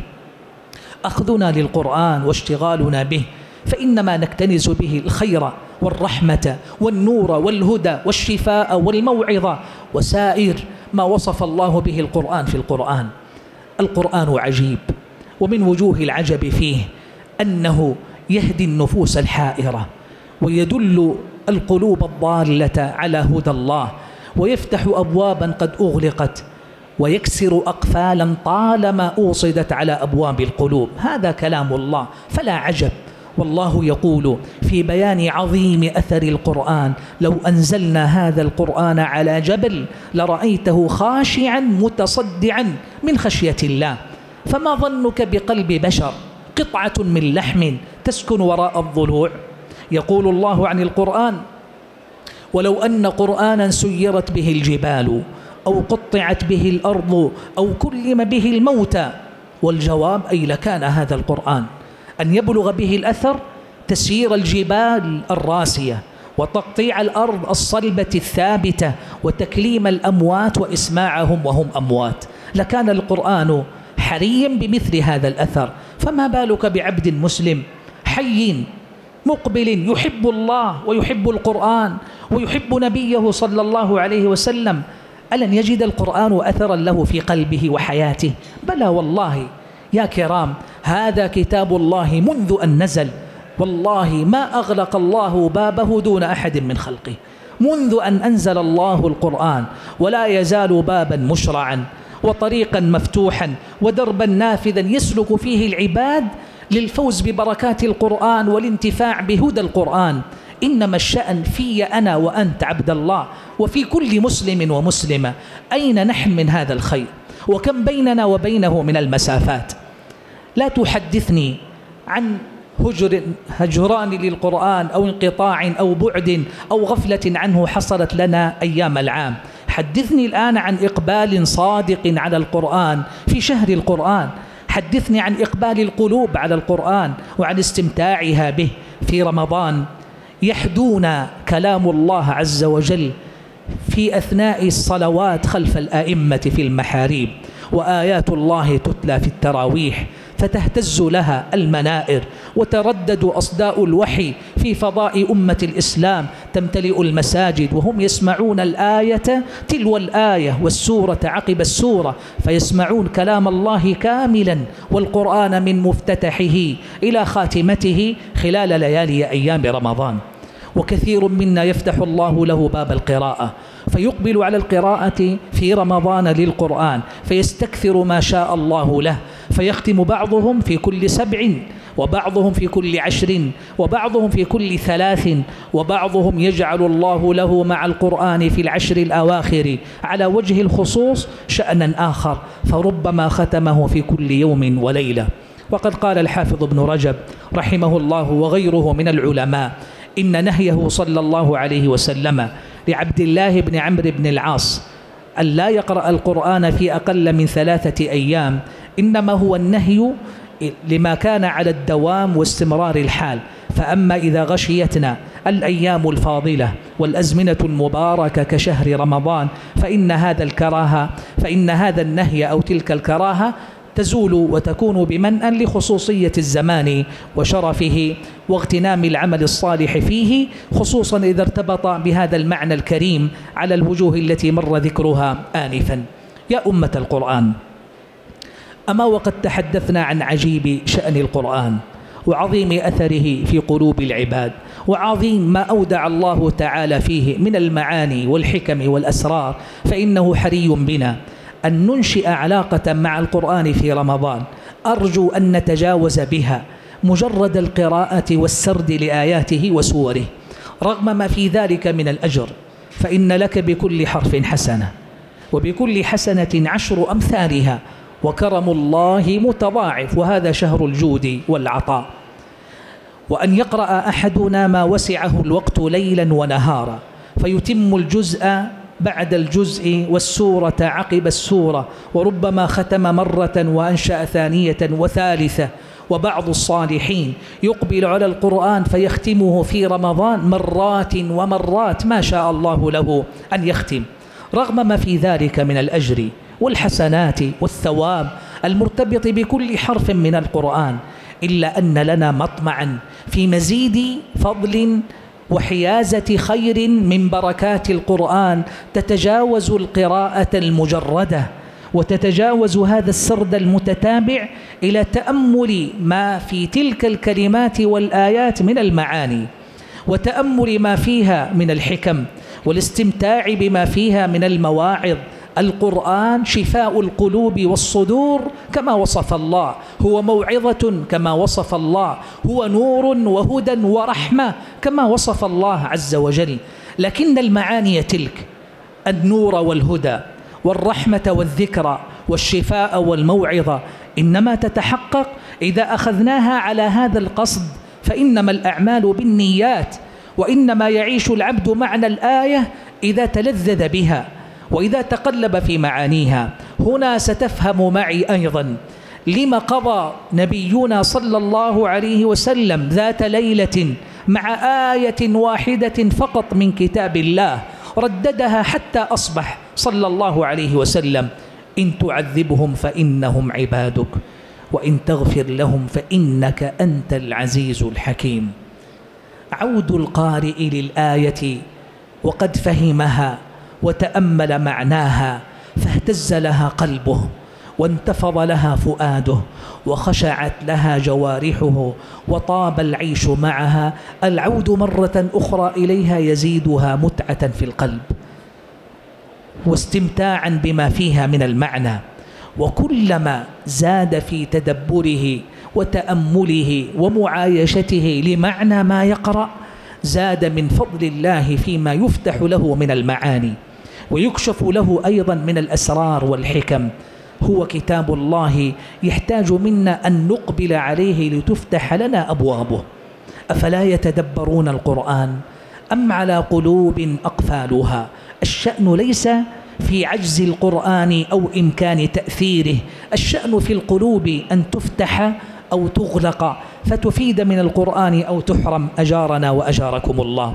أخذنا للقرآن واشتغالنا به فإنما نكتنز به الخير والرحمة والنور والهدى والشفاء والموعظة وسائر ما وصف الله به القرآن في القرآن. القرآن عجيب، ومن وجوه العجب فيه أنه يهدي النفوس الحائرة، ويدل القلوب الضالة على هدى الله، ويفتح أبوابا قد أغلقت، ويكسر أقفالا طالما أوصدت على أبواب القلوب. هذا كلام الله، فلا عجب. والله يقول في بيان عظيم أثر القرآن: لو أنزلنا هذا القرآن على جبل لرأيته خاشعا متصدعا من خشية الله. فما ظنك بقلب بشر قطعة من لحم تسكن وراء الضلوع؟ يقول الله عن القرآن: ولو أن قرآنا سيرت به الجبال أو قطعت به الأرض أو كلم به الموتى. والجواب: أي لكان هذا القرآن أن يبلغ به الأثر تسيير الجبال الراسية، وتقطيع الأرض الصلبة الثابتة، وتكليم الأموات وإسماعهم وهم أموات. لكان القرآن حريا بمثل هذا الأثر، فما بالك بعبد مسلم حي مقبل يحب الله ويحب القرآن ويحب نبيه صلى الله عليه وسلم؟ ألن يجد القرآن أثرا له في قلبه وحياته؟ بلى والله يا كرام، هذا كتاب الله منذ أن نزل، والله ما أغلق الله بابه دون أحد من خلقه منذ أن أنزل الله القرآن، ولا يزال بابا مشرعا وطريقا مفتوحا ودربا نافذا يسلك فيه العباد للفوز ببركات القرآن والانتفاع بهدى القرآن. إنما الشأن في أنا وأنت عبد الله، وفي كل مسلم ومسلمة. أين نحن من هذا الخير؟ وكم بيننا وبينه من المسافات؟ لا تحدثني عن هجر هجران للقرآن أو انقطاع أو بعد أو غفلة عنه حصلت لنا أيام العام. حدثني الآن عن إقبال صادق على القرآن في شهر القرآن. حدثني عن إقبال القلوب على القرآن وعن استمتاعها به في رمضان. يحدون كلام الله عز وجل في أثناء الصلوات خلف الآئمة في المحاريب، وآيات الله تتلى في التراويح فتهتز لها المنائر، وتردد أصداء الوحي في فضاء أمة الإسلام تمتلئ المساجد وهم يسمعون الآية تلو الآية والسورة عقب السورة، فيسمعون كلام الله كاملا والقرآن من مفتتحه إلى خاتمته خلال ليالي أيام رمضان. وكثير منا يفتح الله له باب القراءة فيقبل على القراءة في رمضان للقرآن فيستكثر ما شاء الله له، فيختم بعضهم في كل سبع، وبعضهم في كل عشر، وبعضهم في كل ثلاث، وبعضهم يجعل الله له مع القرآن في العشر الأواخر على وجه الخصوص شأنا آخر، فربما ختمه في كل يوم وليلة. وقد قال الحافظ ابن رجب رحمه الله وغيره من العلماء إن نهيه صلى الله عليه وسلم لعبد الله بن عمرو بن العاص أن لا يقرأ القرآن في أقل من ثلاثة أيام إنما هو النهي لما كان على الدوام واستمرار الحال، فأما إذا غشيتنا الأيام الفاضلة والأزمنة المباركة كشهر رمضان فإن هذا الكراهة فإن هذا النهي أو تلك الكراهة تزول وتكون بمنأ لخصوصية الزمان وشرفه واغتنام العمل الصالح فيه، خصوصا إذا ارتبط بهذا المعنى الكريم على الوجوه التي مر ذكرها آنفا. يا أمة القرآن، أما وقد تحدثنا عن عجيب شأن القرآن وعظيم أثره في قلوب العباد، وعظيم ما أودع الله تعالى فيه من المعاني والحكم والأسرار، فإنه حري بنا أن ننشئ علاقة مع القرآن في رمضان أرجو أن نتجاوز بها مجرد القراءة والسرد لآياته وسوره، رغم ما في ذلك من الأجر، فإن لك بكل حرف حسنة، وبكل حسنة عشر أمثالها، وكرم الله متضاعف، وهذا شهر الجود والعطاء. وأن يقرأ أحدنا ما وسعه الوقت ليلا ونهارا فيتم الجزء بعد الجزء والسورة عقب السورة، وربما ختم مرة وأنشأ ثانية وثالثة. وبعض الصالحين يقبل على القرآن فيختمه في رمضان مرات ومرات ما شاء الله له أن يختم، رغم ما في ذلك من الأجر والحسنات والثواب المرتبط بكل حرف من القرآن، إلا أن لنا مطمعا في مزيد فضل وحيازة خير من بركات القرآن تتجاوز القراءة المجردة، وتتجاوز هذا السرد المتتابع إلى تأمل ما في تلك الكلمات والآيات من المعاني، وتأمل ما فيها من الحكم، والاستمتاع بما فيها من المواعظ. القرآن شفاء القلوب والصدور كما وصف الله، هو موعظة كما وصف الله، هو نور وهدى ورحمة كما وصف الله عز وجل. لكن المعاني تلك النور والهدى والرحمة والذكرى والشفاء والموعظة إنما تتحقق إذا أخذناها على هذا القصد، فإنما الأعمال بالنيات، وإنما يعيش العبد معنى الآية إذا تلذذ بها وإذا تقلب في معانيها. هنا ستفهم معي أيضا لما قضى نبينا صلى الله عليه وسلم ذات ليلة مع آية واحدة فقط من كتاب الله رددها حتى أصبح صلى الله عليه وسلم: إن تعذبهم فإنهم عبادك وإن تغفر لهم فإنك أنت العزيز الحكيم. عود القارئ للآية وقد فهمها وتأمل معناها فاهتز لها قلبه وانتفض لها فؤاده وخشعت لها جوارحه وطاب العيش معها. العود مرة أخرى إليها يزيدها متعة في القلب واستمتاعا بما فيها من المعنى، وكلما زاد في تدبره وتأمله ومعايشته لمعنى ما يقرأ زاد من فضل الله فيما يفتح له من المعاني ويكشف له أيضا من الأسرار والحكم. هو كتاب الله يحتاج منا أن نقبل عليه لتفتح لنا أبوابه. أفلا يتدبرون القرآن أم على قلوب أقفالها؟ الشأن ليس في عجز القرآن أو إمكان تأثيره، الشأن في القلوب أن تفتح أو تغلق فتفيد من القرآن أو تحرم، أجارنا وأجاركم الله.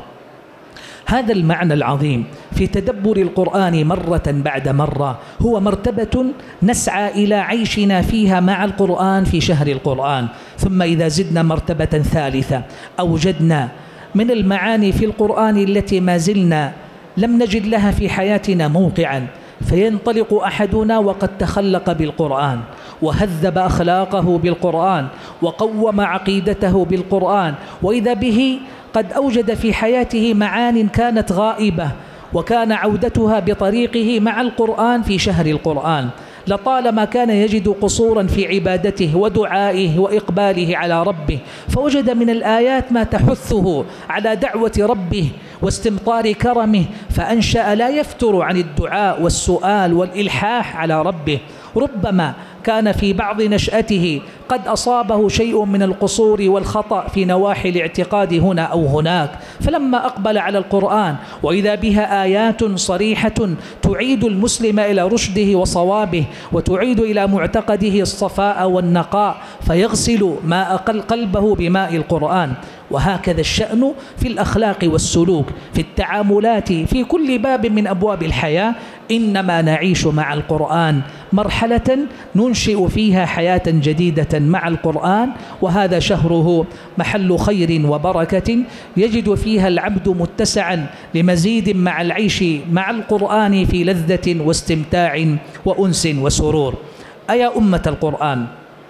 هذا المعنى العظيم في تدبر القرآن مرة بعد مرة هو مرتبة نسعى إلى عيشنا فيها مع القرآن في شهر القرآن. ثم إذا زدنا مرتبة ثالثة أوجدنا من المعاني في القرآن التي ما زلنا لم نجد لها في حياتنا موقعا، فينطلق أحدنا وقد تخلق بالقرآن وهذب أخلاقه بالقرآن وقوم عقيدته بالقرآن، وإذا به قد أوجد في حياته معان كانت غائبة وكان عودتها بطريقه مع القرآن في شهر القرآن. لطالما كان يجد قصورا في عبادته ودعائه وإقباله على ربه، فوجد من الآيات ما تحثه على دعوة ربه واستمطار كرمه، فأنشأ لا يفتر عن الدعاء والسؤال والإلحاح على ربه. ربما كان في بعض نشأته قد أصابه شيء من القصور والخطأ في نواحي الاعتقاد هنا أو هناك، فلما أقبل على القرآن وإذا بها آيات صريحة تعيد المسلم إلى رشده وصوابه وتعيد إلى معتقده الصفاء والنقاء، فيغسل ما أقل قلبه بماء القرآن. وهكذا الشأن في الأخلاق والسلوك، في التعاملات، في كل باب من أبواب الحياة. إنما نعيش مع القرآن مرحلة ننشئ فيها حياة جديدة مع القرآن، وهذا شهره محل خير وبركة يجد فيها العبد متسعا لمزيد مع العيش مع القرآن في لذة واستمتاع وأنس وسرور. أيا أمة القرآن،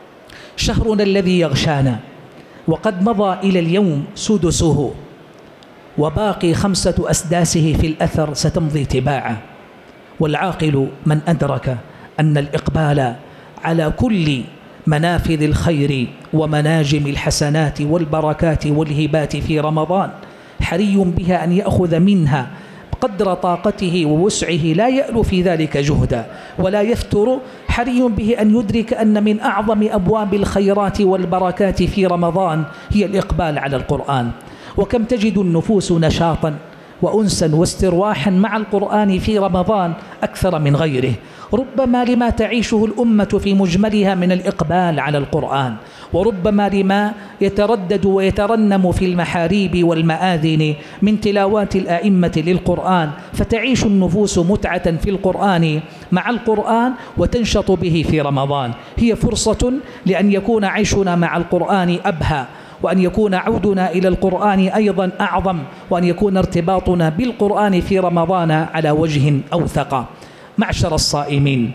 شهرنا الذي يغشانا وقد مضى إلى اليوم سدسه وباقي خمسة أسداسه في الأثر ستمضي تباعا، والعاقل من أدرك أن الإقبال على كل منافذ الخير ومناجم الحسنات والبركات والهبات في رمضان حري بها أن يأخذ منها قدر طاقته ووسعه، لا يألو في ذلك جهدا ولا يفتر. حري به أن يدرك أن من أعظم أبواب الخيرات والبركات في رمضان هي الإقبال على القرآن. وكم تجد النفوس نشاطا وأنسا واسترواحا مع القرآن في رمضان أكثر من غيره، ربما لما تعيشه الأمة في مجملها من الإقبال على القرآن، وربما لما يتردد ويترنم في المحاريب والمآذن من تلاوات الأئمة للقرآن، فتعيش النفوس متعة في القرآن مع القرآن وتنشط به في رمضان. هي فرصة لأن يكون عيشنا مع القرآن أبهى، وأن يكون عودنا إلى القرآن أيضا أعظم، وأن يكون ارتباطنا بالقرآن في رمضان على وجه أوثق. معشر الصائمين،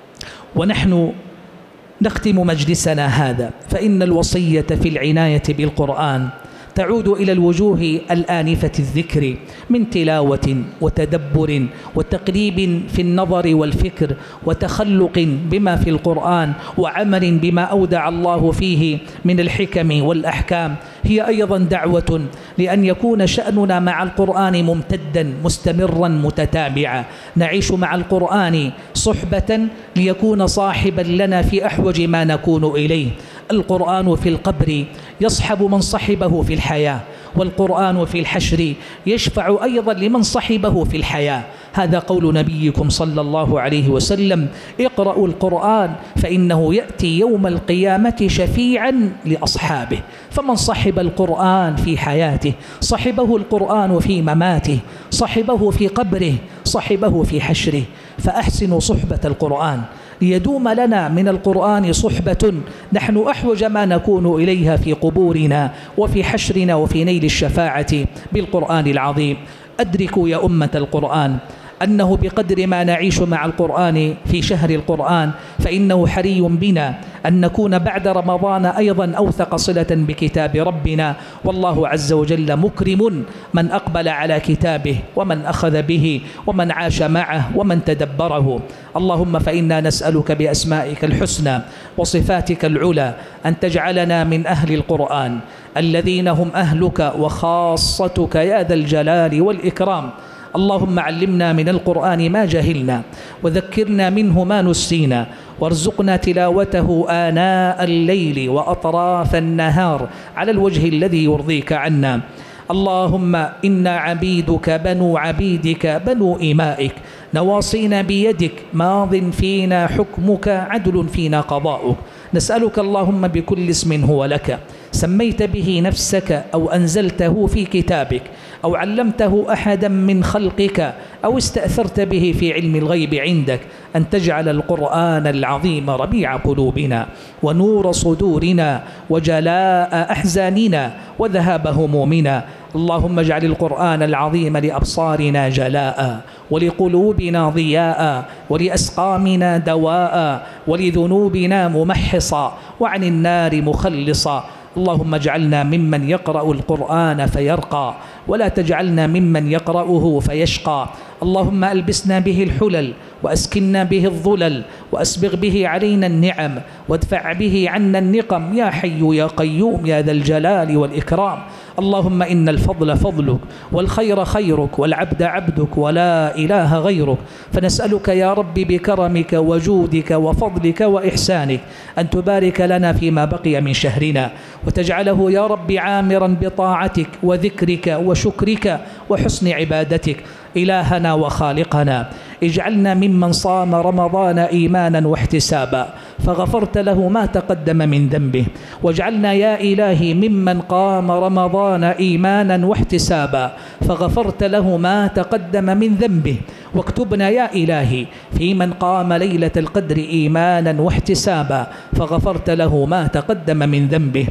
ونحن نختم مجلسنا هذا، فإن الوصية في العناية بالقرآن تعود إلى الوجوه الآنفة الذكر من تلاوة وتدبر وتقريب في النظر والفكر وتخلق بما في القرآن وعمل بما أودع الله فيه من الحكم والأحكام. هي أيضا دعوة لأن يكون شأننا مع القرآن ممتدا مستمرا متتابعا، نعيش مع القرآن صحبة ليكون صاحبا لنا في أحوج ما نكون إليه. القرآن في القبر يصحب من صحبه في الحياة، والقرآن في الحشر يشفع أيضا لمن صحبه في الحياة. هذا قول نبيكم صلى الله عليه وسلم: اقرأوا القرآن فإنه يأتي يوم القيامة شفيعا لأصحابه. فمن صحب القرآن في حياته صحبه القرآن في مماته، صحبه في قبره، صحبه في حشره. فأحسنوا صحبة القرآن ليدوم لنا من القرآن صحبة نحن أحوج ما نكون إليها في قبورنا وفي حشرنا وفي نيل الشفاعة بالقرآن العظيم. أدركوا يا أمة القرآن أنه بقدر ما نعيش مع القرآن في شهر القرآن فإنه حري بنا أن نكون بعد رمضان أيضا أوثق صلة بكتاب ربنا، والله عز وجل مكرم من أقبل على كتابه ومن أخذ به ومن عاش معه ومن تدبره. اللهم فإنا نسألك بأسمائك الحسنى وصفاتك العلى أن تجعلنا من أهل القرآن الذين هم أهلك وخاصتك يا ذا الجلال والإكرام. اللهم علمنا من القرآن ما جهلنا وذكرنا منه ما نسينا، وارزقنا تلاوته آناء الليل وأطراف النهار على الوجه الذي يرضيك عنا. اللهم إنا عبيدك بنو عبيدك بنو إمائك، نواصينا بيدك، ماض فينا حكمك، عدل فينا قضاؤك. نسألك اللهم بكل اسم هو لك سميت به نفسك أو أنزلته في كتابك أو علمته أحدا من خلقك أو استأثرت به في علم الغيب عندك، أن تجعل القرآن العظيم ربيع قلوبنا ونور صدورنا وجلاء أحزاننا وذهاب همومنا. اللهم اجعل القرآن العظيم لأبصارنا جلاء، ولقلوبنا ضياء، ولأسقامنا دواء، ولذنوبنا ممحصا، وعن النار مخلصا. اللهم اجعلنا ممن يقرأ القرآن فيرقى، ولا تجعلنا ممن يقرأه فيشقى. اللهم ألبسنا به الحلل، وأسكننا به الظلل، وأسبغ به علينا النعم، وادفع به عنا النقم، يا حي يا قيوم يا ذا الجلال والإكرام. اللهم إن الفضل فضلك، والخير خيرك، والعبد عبدك، ولا إله غيرك. فنسألك يا رب بكرمك وجودك وفضلك وإحسانك أن تبارك لنا فيما بقي من شهرنا، وتجعله يا رب عامرا بطاعتك وذكرك وشكرك وحسن عبادتك. إلهنا وخالقنا، اجعلنا ممن صام رمضان إيمانا واحتسابا فغفرت له ما تقدم من ذنبه، واجعلنا يا إلهي ممن قام رمضان إيمانا واحتسابا فغفرت له ما تقدم من ذنبه، واكتبنا يا إلهي في من قام ليلة القدر إيمانا واحتسابا فغفرت له ما تقدم من ذنبه.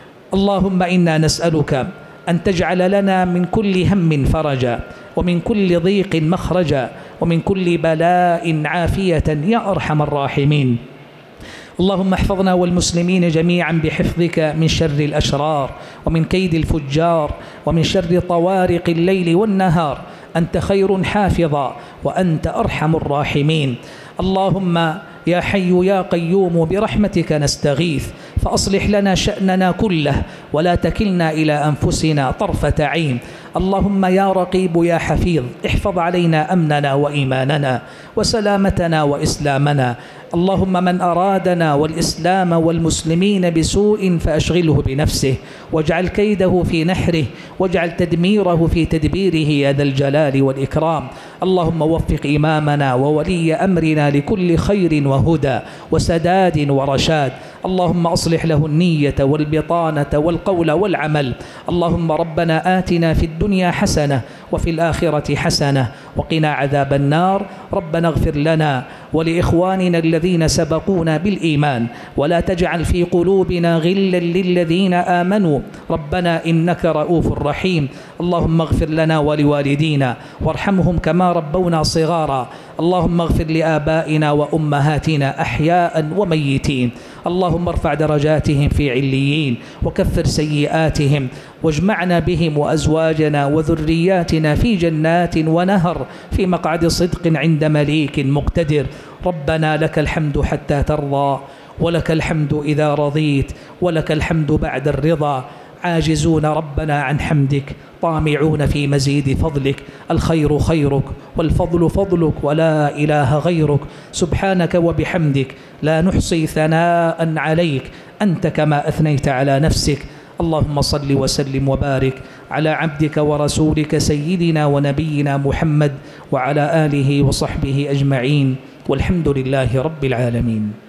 اللهم إنا نسألك أن تجعل لنا من كل هم فرجا، ومن كل ضيق مخرجا، ومن كل بلاء عافية يا أرحم الراحمين. اللهم احفظنا والمسلمين جميعا بحفظك من شر الأشرار، ومن كيد الفجار، ومن شر طوارق الليل والنهار. أنت خير حافظا، وأنت أرحم الراحمين. اللهم يا حي يا قيوم برحمتك نستغيث، فأصلح لنا شأننا كله، ولا تكلنا إلى أنفسنا طرفة عين. اللهم يا رقيب يا حفيظ، احفظ علينا أمننا وإيماننا وسلامتنا وإسلامنا. اللهم من أرادنا والإسلام والمسلمين بسوء فأشغله بنفسه، واجعل كيده في نحره، واجعل تدميره في تدبيره يا ذا الجلال والإكرام. اللهم وفق إمامنا وولي أمرنا لكل خير وهدى وسداد ورشاد. اللهم أصلح له النية والبطانة والقول والعمل. اللهم ربنا آتنا في الدنيا حسنة وفي الآخرة حسنة وقنا عذاب النار. ربنا اغفر لنا ولإخواننا الذين سبقونا بالإيمان، ولا تجعل في قلوبنا غلا للذين آمنوا، ربنا إنك رؤوف رحيم. اللهم اغفر لنا ولوالدينا وارحمهم كما ربونا صغارا. اللهم اغفر لآبائنا وأمهاتنا أحياء وميتين. اللهم ارفع درجاتهم في عليين، وكفر سيئاتهم، واجمعنا بهم وأزواجنا وذرياتنا في جنات ونهر في مقعد صدق عند مليك مقتدر. ربنا لك الحمد حتى ترضى، ولك الحمد إذا رضيت، ولك الحمد بعد الرضا. عاجزون ربنا عن حمدك، طامعون في مزيد فضلك. الخير خيرك والفضل فضلك، ولا إله غيرك. سبحانك وبحمدك لا نحصي ثناء عليك، أنت كما أثنيت على نفسك. اللهم صل وسلم وبارك على عبدك ورسولك سيدنا ونبينا محمد وعلى آله وصحبه أجمعين، والحمد لله رب العالمين.